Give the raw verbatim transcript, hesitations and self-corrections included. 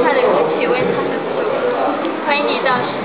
快的一股气味，它是素。欢迎你到。